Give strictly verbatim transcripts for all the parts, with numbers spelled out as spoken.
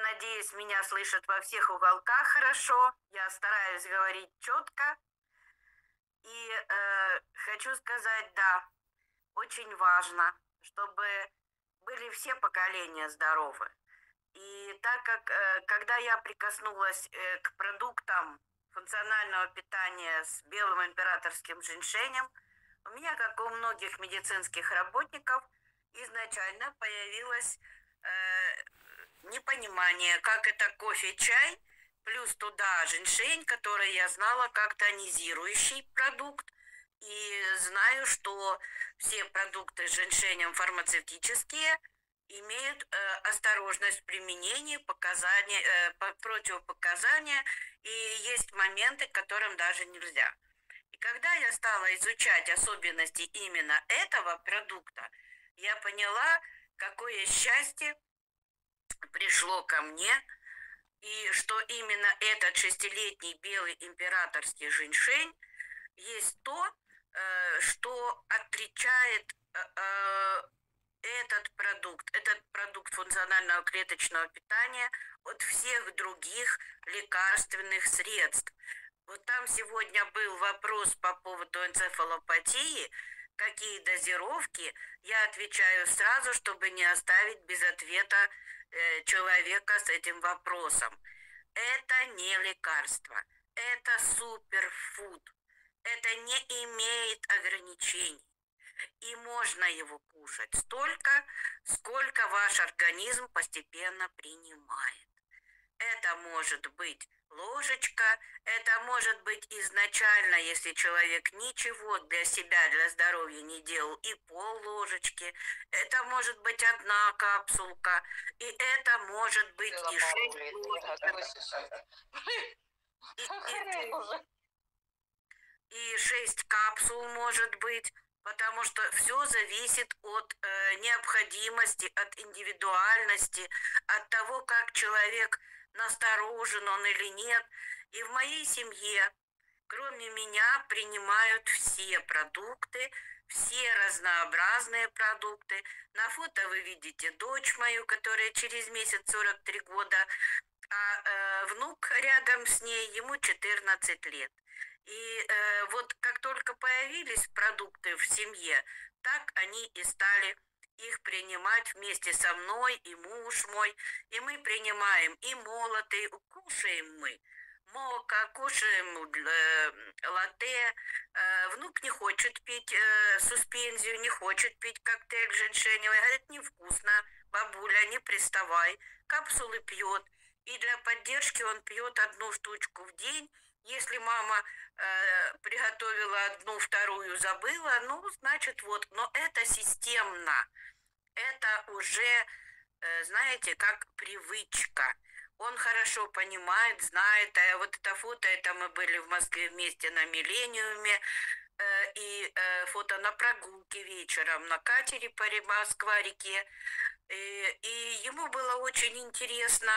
надеюсь, меня слышат во всех уголках хорошо. Я стараюсь говорить четко. И э, хочу сказать, да, очень важно, чтобы были все поколения здоровы. И так как, э, когда я прикоснулась э, к продуктам функционального питания с белым императорским женьшенем, у меня, как и у многих медицинских работников, изначально появилось э, непонимание, как это кофе, чай, плюс туда женьшень, который я знала как тонизирующий продукт, и знаю, что все продукты с женьшенем фармацевтические имеют э, осторожность в применении, показания, э, противопоказания, и есть моменты, к которым даже нельзя. И когда я стала изучать особенности именно этого продукта, я поняла, какое счастье пришло ко мне, и что именно этот шестилетний белый императорский женьшень есть то, что отличает этот продукт, этот продукт функционального клеточного питания от всех других лекарственных средств. Вот там сегодня был вопрос по поводу энцефалопатии, какие дозировки. Я отвечаю сразу, чтобы не оставить без ответа э, человека с этим вопросом. Это не лекарство, это суперфуд. Это не имеет ограничений. И можно его кушать столько, сколько ваш организм постепенно принимает. Это может быть ложечка, это может быть изначально, если человек ничего для себя, для здоровья не делал, и пол ложечки, это может быть одна капсулка, и это может быть и шесть ложечек, и шесть капсул может быть, потому что все зависит от э, необходимости, от индивидуальности, от того, как человек насторожен он или нет. И в моей семье, кроме меня, принимают все продукты, все разнообразные продукты. На фото вы видите дочь мою, которая через месяц сорок три года, а э, внук рядом с ней, ему четырнадцать лет. И э, вот как только появились продукты в семье, так они и стали их принимать вместе со мной, и муж мой. И мы принимаем и молотый, кушаем мы мока, кушаем э, латте. Э, внук не хочет пить э, суспензию, не хочет пить коктейль женьшеневый. Говорит, невкусно, бабуля, не приставай. Капсулы пьет. И для поддержки он пьет одну штучку в день. Если мама э, приготовила одну, вторую забыла, ну, значит, вот. Но это системно. Это уже, э, знаете, как привычка. Он хорошо понимает, знает. А вот это фото, это мы были в Москве вместе на Миллениуме. Э, и э, фото на прогулке вечером на катере по Москва-реке. И, и ему было очень интересно.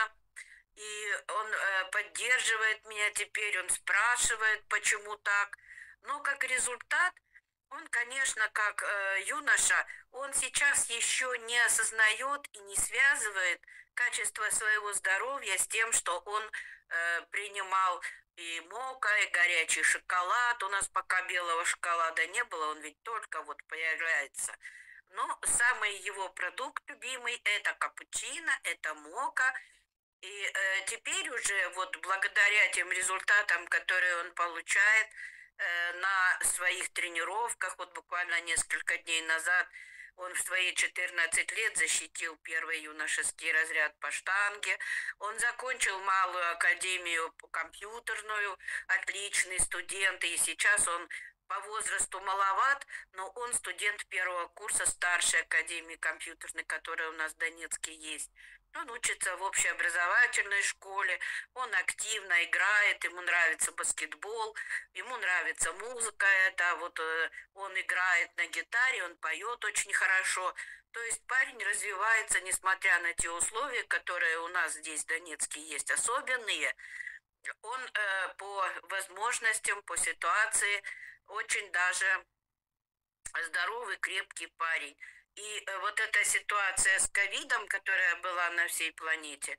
И он э, поддерживает меня теперь, он спрашивает, почему так. Но как результат, он, конечно, как э, юноша, он сейчас еще не осознает и не связывает качество своего здоровья с тем, что он э, принимал и мока, и горячий шоколад. У нас пока белого шоколада не было, он ведь только вот появляется. Но самый его продукт любимый – это капучино, это мока. И э, теперь уже вот благодаря тем результатам, которые он получает э, на своих тренировках, вот буквально несколько дней назад он в свои четырнадцать лет защитил первый юношеский разряд по штанге, он закончил малую академию компьютерную, отличный студент, и сейчас он по возрасту маловат, но он студент первого курса старшей академии компьютерной, которая у нас в Донецке есть. Он учится в общеобразовательной школе, он активно играет, ему нравится баскетбол, ему нравится музыка, это вот он играет на гитаре, он поет очень хорошо. То есть парень развивается, несмотря на те условия, которые у нас здесь в Донецке есть, особенные. Он э, по возможностям, по ситуации очень даже здоровый, крепкий парень. И вот эта ситуация с ковидом, которая была на всей планете,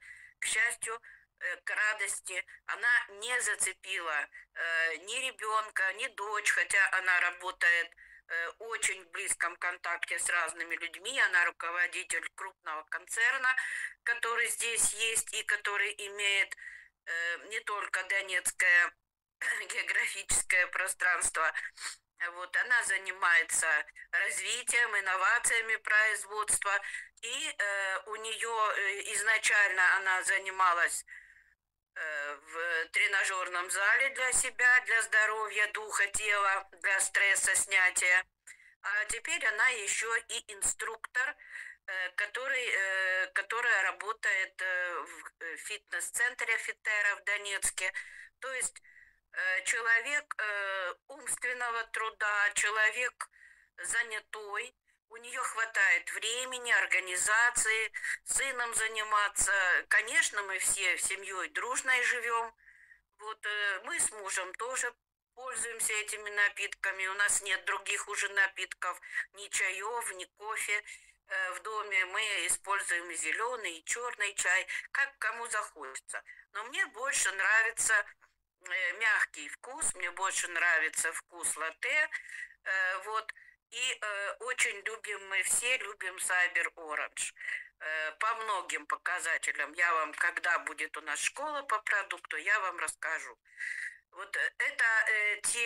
к счастью, э, к радости, она не зацепила э, ни ребенка, ни дочь, хотя она работает э, очень в близком контакте с разными людьми. Она руководитель крупного концерна, который здесь есть и который имеет э, не только Донецкое географическое пространство. Вот, она занимается развитием, инновациями производства, и э, у нее э, изначально она занималась э, в тренажерном зале для себя, для здоровья духа, тела, для стресса снятия. А теперь она еще и инструктор, э, который, э, которая работает э, в э, фитнес-центре Фитера в Донецке. То есть э, человек э, умственного труда, человек занятой, у нее хватает времени, организации, сыном заниматься. Конечно, мы все семьей дружной живем. Вот э, мы с мужем тоже пользуемся этими напитками. У нас нет других уже напитков, ни чаев, ни кофе. Э, в доме мы используем и зеленый, и черный чай, как кому захочется. Но мне больше нравится э, мягкий вкус, мне больше нравится вкус латте. Э, вот. И э, очень любим, мы все любим Cyber Orange. Э, по многим показателям. Я вам, когда будет у нас школа по продукту, я вам расскажу. Вот это э, те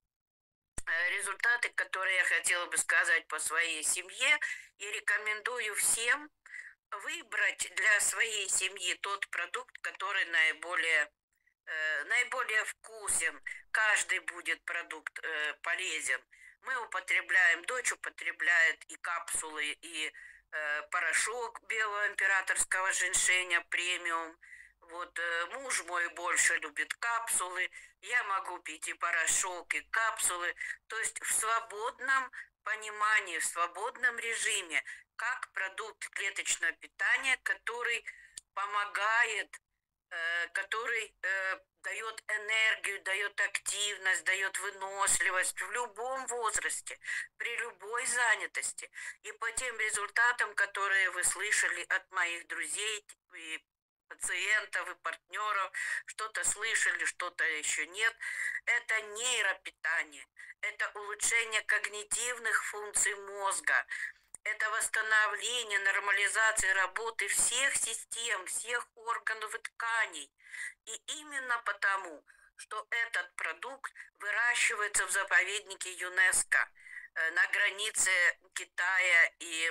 э, результаты, которые я хотела бы сказать по своей семье. И рекомендую всем выбрать для своей семьи тот продукт, который наиболее, э, наиболее вкусен. Каждый будет продукт э, полезен. Мы употребляем, дочь употребляет и капсулы, и э, порошок белого императорского женьшеня премиум. Вот э, муж мой больше любит капсулы. Я могу пить и порошок, и капсулы. То есть в свободном понимании, в свободном режиме, как продукт клеточного питания, который помогает, э, который э, дает энергию, дает активность, дает выносливость в любом возрасте, при любой занятости. И по тем результатам, которые вы слышали от моих друзей и пациентов и партнеров, что-то слышали, что-то еще нет, это нейропитание, это улучшение когнитивных функций мозга, это восстановление, нормализация работы всех систем, всех органов и тканей. И именно потому, что этот продукт выращивается в заповеднике ЮНЕСКО на границе Китая и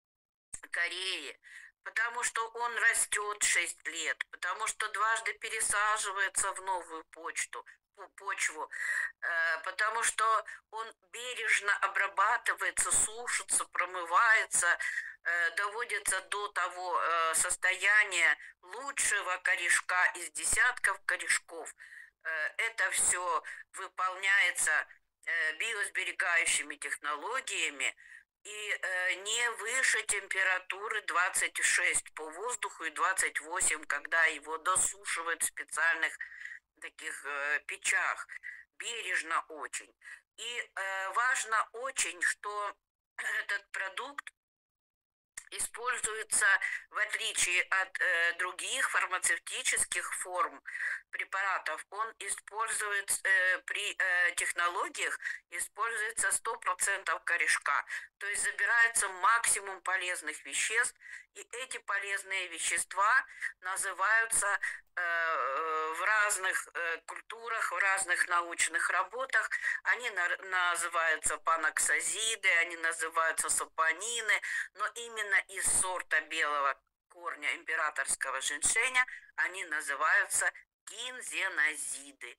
Кореи, потому что он растет шесть лет, потому что дважды пересаживается в новую почту, почву, потому что он бережно обрабатывается, сушится, промывается, доводится до того состояния лучшего корешка из десятков корешков. Это все выполняется биосберегающими технологиями и не выше температуры двадцать шесть по воздуху и двадцать восемь, когда его досушивают в специальных таких э, печах, бережно очень. И э, важно очень, что этот продукт используется, в отличие от э, других фармацевтических форм препаратов, он использует э, при э, технологиях, используется сто процентов корешка. То есть забирается максимум полезных веществ, и эти полезные вещества называются э, в разных э, культурах, в разных научных работах, они на, называются паноксазиды, они называются сапонины, но именно из сорта белого корня императорского женьшеня они называются гинзенозиды.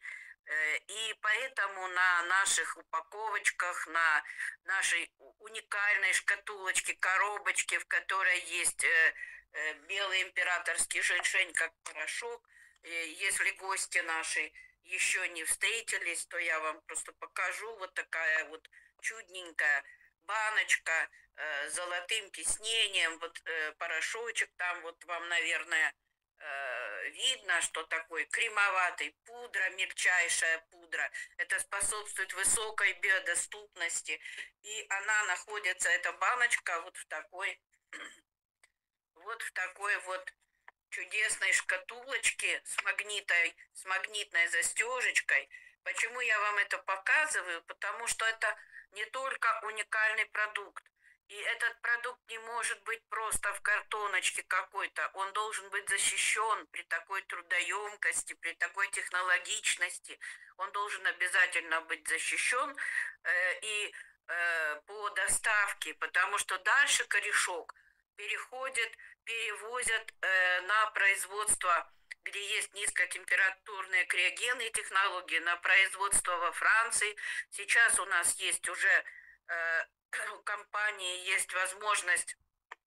И поэтому на наших упаковочках, на нашей уникальной шкатулочке, коробочке, в которой есть белый императорский женьшень как порошок, если гости наши еще не встретились, то я вам просто покажу. Вот такая вот чудненькая баночка с золотым тиснением, вот порошочек там вот вам, наверное, видно, что такой кремоватый, пудра, мельчайшая пудра. Это способствует высокой биодоступности. И она находится, эта баночка, вот в такой, вот в такой вот чудесной шкатулочке с магнитой, с магнитной застежечкой. Почему я вам это показываю? Потому что это не только уникальный продукт. И этот продукт не может быть просто в картоночке какой-то. Он должен быть защищен при такой трудоемкости, при такой технологичности. Он должен обязательно быть защищен э, и э, по доставке, потому что дальше корешок переходит, перевозят э, на производство, где есть низкотемпературные криогенные технологии, на производство во Франции. Сейчас у нас есть уже э, у компании есть возможность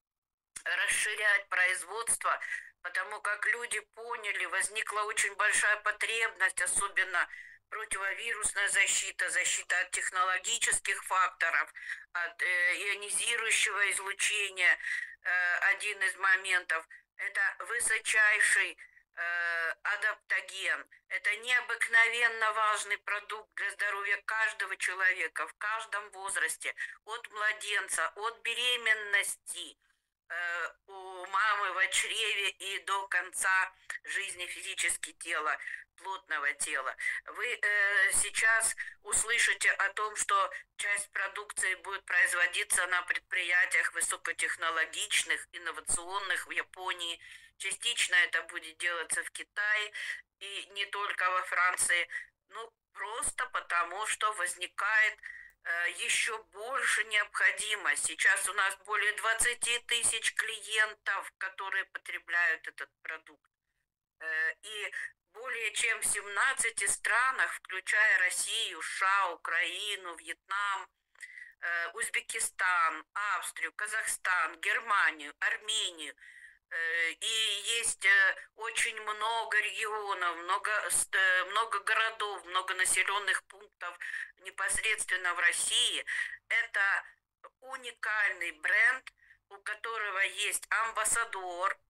расширять производство, потому как люди поняли, возникла очень большая потребность, особенно противовирусная защита, защита от технологических факторов, от э, ионизирующего излучения. Э, один из моментов – это высочайший э, адаптоген. Это необыкновенно важный продукт для здоровья каждого человека в каждом возрасте, от младенца, от беременности э, у мамы в чреве и до конца жизни физически тела, плотного тела. Вы э, сейчас услышите о том, что часть продукции будет производиться на предприятиях высокотехнологичных, инновационных в Японии. Частично это будет делаться в Китае и не только во Франции. Ну, просто потому, что возникает э, еще больше необходимость. Сейчас у нас более двадцати тысяч клиентов, которые потребляют этот продукт. Э, и более чем в семнадцати странах, включая Россию, США, Украину, Вьетнам, э, Узбекистан, Австрию, Казахстан, Германию, Армению. Э, и есть э, очень много регионов, много, э, много городов, много населенных пунктов непосредственно в России. Это уникальный бренд, у которого есть амбассадор,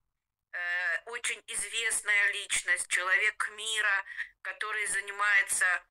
очень известная личность, человек мира, который занимается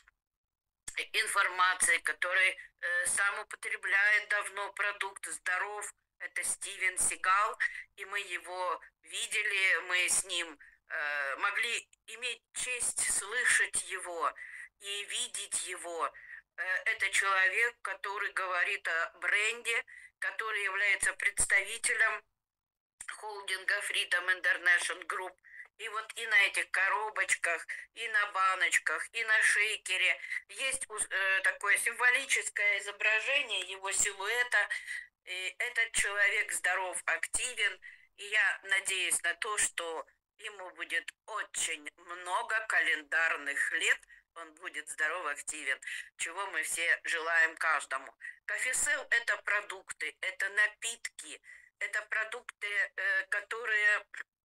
информацией, который э, сам употребляет давно продукт «Здоров». Это Стивен Сигал, и мы его видели, мы с ним э, могли иметь честь слышать его и видеть его. Э, это человек, который говорит о бренде, который является представителем холдинга Freedom International Group. И вот и на этих коробочках, и на баночках, и на шейкере есть э, такое символическое изображение его силуэта. И этот человек здоров, активен. И я надеюсь на то, что ему будет очень много календарных лет. Он будет здоров, активен, чего мы все желаем каждому. Кофесел – это продукты, это напитки. Это продукты, которые,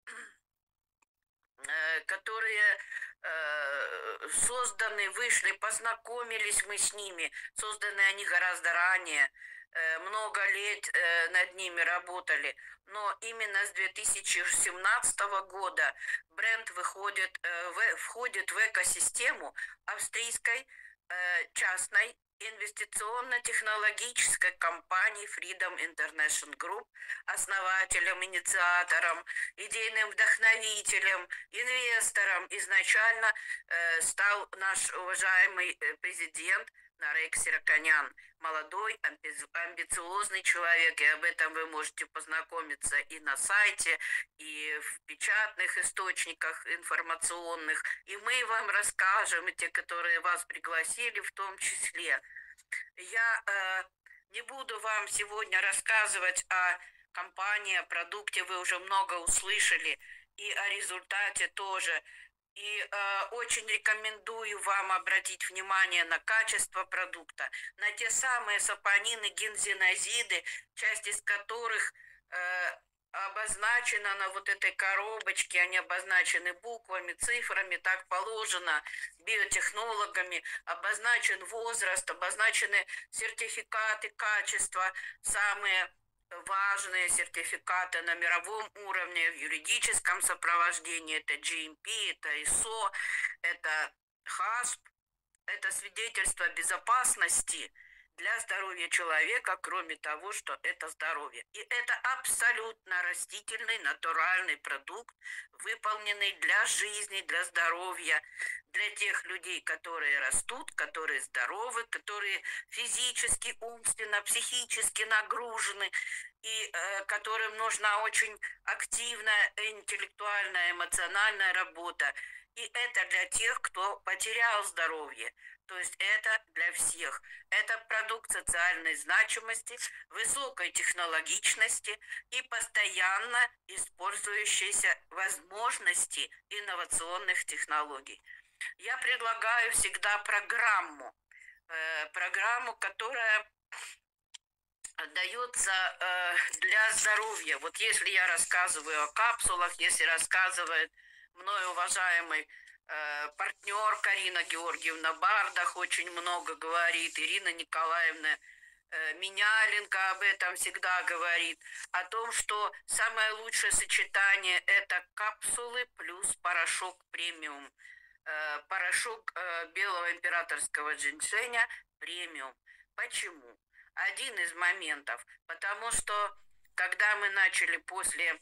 которые созданы, вышли, познакомились мы с ними. Созданы они гораздо ранее, много лет над ними работали. Но именно с две тысячи семнадцатого года бренд выходит, входит в экосистему австрийской частной инвестиционно-технологической компании Freedom International Group, основателем, инициатором, идейным вдохновителем, инвестором изначально э, стал наш уважаемый президент Нарек Сираканян. Молодой, амбициозный человек, и об этом вы можете познакомиться и на сайте, и в печатных источниках информационных. И мы вам расскажем, и те, которые вас пригласили в том числе. Я э, не буду вам сегодня рассказывать о компании, о продукте, вы уже много услышали, и о результате тоже. И э, очень рекомендую вам обратить внимание на качество продукта, на те самые сапонины, гензинозиды, часть из которых э, обозначена на вот этой коробочке, они обозначены буквами, цифрами, так положено, биотехнологами, обозначен возраст, обозначены сертификаты качества, самые важные сертификаты на мировом уровне, в юридическом сопровождении, это джи эм пи, это ай эс о, это хасп, это свидетельство безопасности для здоровья человека, кроме того, что это здоровье. И это абсолютно растительный, натуральный продукт, выполненный для жизни, для здоровья, для тех людей, которые растут, которые здоровы, которые физически, умственно, психически нагружены, и э, которым нужна очень активная интеллектуальная, эмоциональная работа. И это для тех, кто потерял здоровье. То есть это для всех. Это продукт социальной значимости, высокой технологичности и постоянно использующейся возможности инновационных технологий. Я предлагаю всегда программу, э, программу, которая дается э, для здоровья. Вот если я рассказываю о капсулах, если рассказывает мной уважаемый э, партнер Карина Георгиевна Бардах, очень много говорит, Ирина Николаевна э, Меняленко об этом всегда говорит, о том, что самое лучшее сочетание это капсулы плюс порошок премиум. Э, порошок э, белого императорского джинсеня премиум. Почему? Один из моментов, потому что когда мы начали после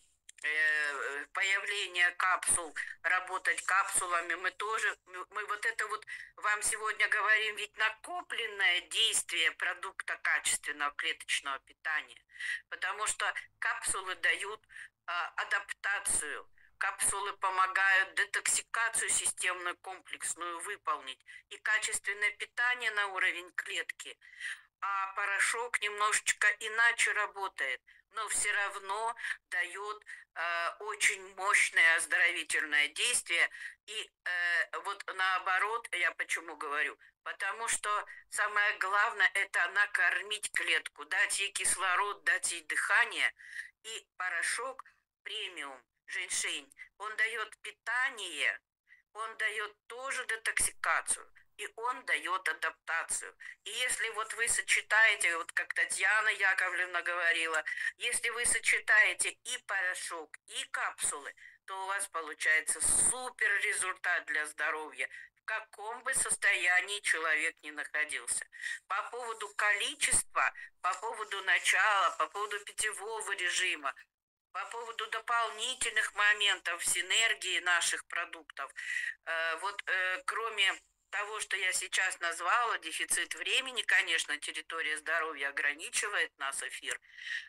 э, появления капсул работать капсулами, мы тоже, мы вот это вот вам сегодня говорим, ведь накопленное действие продукта качественного клеточного питания, потому что капсулы дают э, адаптацию, капсулы помогают детоксикацию системную комплексную выполнить и качественное питание на уровень клетки. А порошок немножечко иначе работает, но все равно дает э, очень мощное оздоровительное действие. И э, вот наоборот, я почему говорю? Потому что самое главное это накормить клетку, дать ей кислород, дать ей дыхание. И порошок премиум, женьшень, он дает питание, он дает тоже детоксикацию. И он дает адаптацию. И если вот вы сочетаете, вот как Татьяна Яковлевна говорила, если вы сочетаете и порошок, и капсулы, то у вас получается супер результат для здоровья, в каком бы состоянии человек ни находился. По поводу количества, по поводу начала, по поводу питьевого режима, по поводу дополнительных моментов синергии наших продуктов, вот кроме того, что я сейчас назвала, дефицит времени, конечно, территория здоровья ограничивает нас эфир,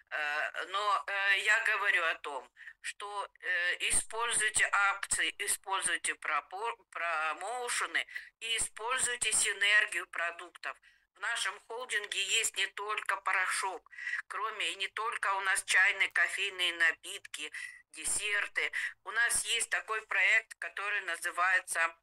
но я говорю о том, что используйте акции, используйте промоушены и используйте синергию продуктов. В нашем холдинге есть не только порошок, кроме и не только у нас чайные, кофейные напитки, десерты. У нас есть такой проект, который называется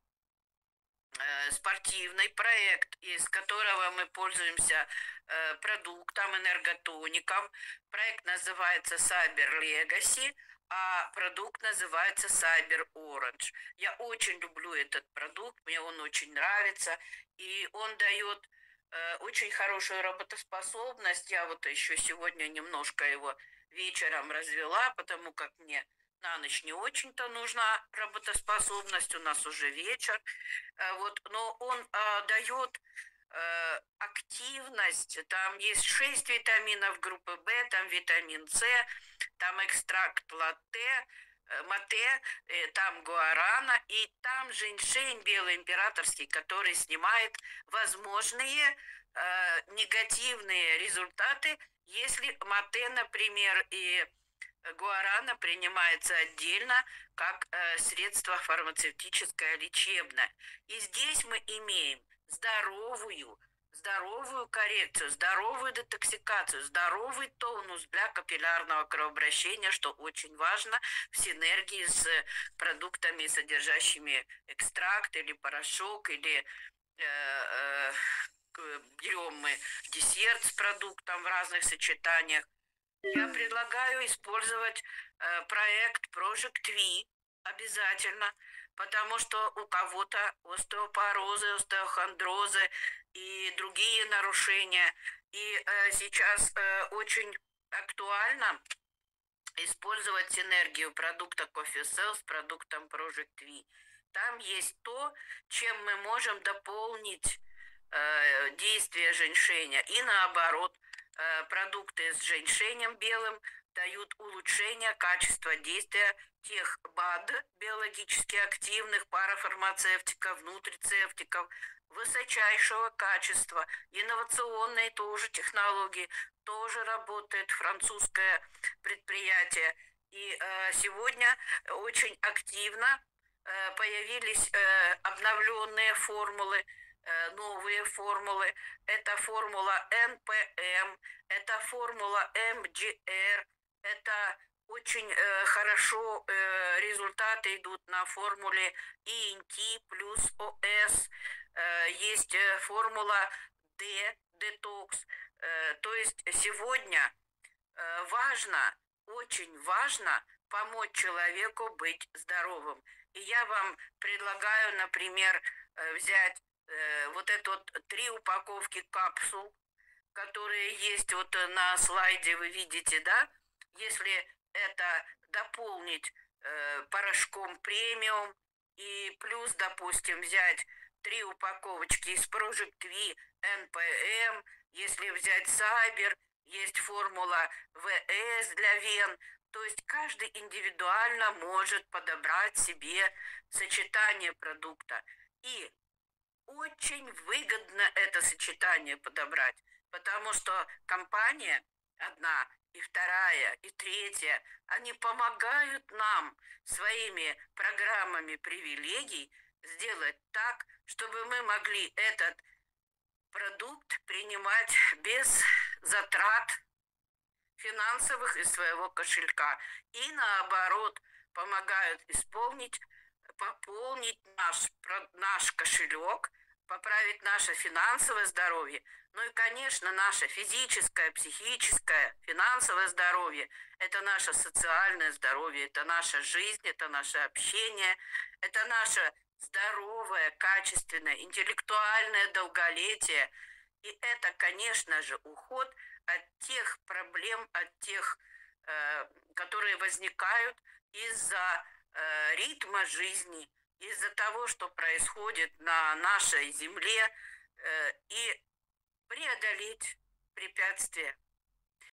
спортивный проект, из которого мы пользуемся э, продуктом, энерготоником. Проект называется Cyber Legacy, а продукт называется Cyber Orange. Я очень люблю этот продукт, мне он очень нравится, и он дает э, очень хорошую работоспособность. Я вот еще сегодня немножко его вечером развела, потому как мне на ночь не очень-то нужна работоспособность, у нас уже вечер, вот, но он а, дает а, активность, там есть шесть витаминов группы В, там витамин С, там экстракт латте, мате, там гуарана, и там женьшень белый императорский, который снимает возможные э, негативные результаты, если мате, например, и гуарана принимается отдельно как э, средство фармацевтическое лечебное. И здесь мы имеем здоровую, здоровую коррекцию, здоровую детоксикацию, здоровый тонус для капиллярного кровообращения, что очень важно в синергии с продуктами, содержащими экстракт или порошок, или э, э, берем мы десерт с продуктом в разных сочетаниях. Я предлагаю использовать э, проект Project V обязательно, потому что у кого-то остеопорозы, остеохондрозы и другие нарушения. И э, сейчас э, очень актуально использовать синергию продукта Coffee Cell с продуктом Project V. Там есть то, чем мы можем дополнить э, действия женьшеня, и наоборот, э, продукты с женьшенем белым дают улучшение качества действия тех БАД, биологически активных, парафармацевтиков, нутрицептиков, высочайшего качества, инновационные тоже технологии, тоже работает французское предприятие. И э, сегодня очень активно э, появились э, обновленные формулы, э, новые формулы. Это формула эн пэ эм, это формула эм джи эр, это очень э, хорошо э, результаты идут на формуле и эн ти плюс о эс. Э, есть э, формула D, детокс. Э, то есть сегодня э, важно, очень важно помочь человеку быть здоровым. И я вам предлагаю, например, э, взять э, вот это вот три упаковки капсул, которые есть вот на слайде, вы видите, да? Если это дополнить э, порошком премиум и плюс, допустим, взять три упаковочки из Project V эн пэ эм, если взять Сайбер, есть формула вэ эс для вен, то есть каждый индивидуально может подобрать себе сочетание продукта. И очень выгодно это сочетание подобрать, потому что компания одна и вторая и третья, они помогают нам своими программами привилегий сделать так, чтобы мы могли этот продукт принимать без затрат финансовых из своего кошелька. И наоборот, помогают исполнить, пополнить наш, наш кошелек, поправить наше финансовое здоровье. Ну и, конечно, наше физическое, психическое, финансовое здоровье. Это наше социальное здоровье, это наша жизнь, это наше общение, это наше здоровое, качественное, интеллектуальное долголетие. И это, конечно же, уход от тех проблем, от тех, э, которые возникают из-за э, ритма жизни, из-за того, что происходит на нашей земле, э, и преодолеть препятствия.